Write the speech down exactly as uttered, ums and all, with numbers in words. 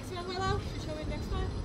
Thanks again, my love. Should we show you next time?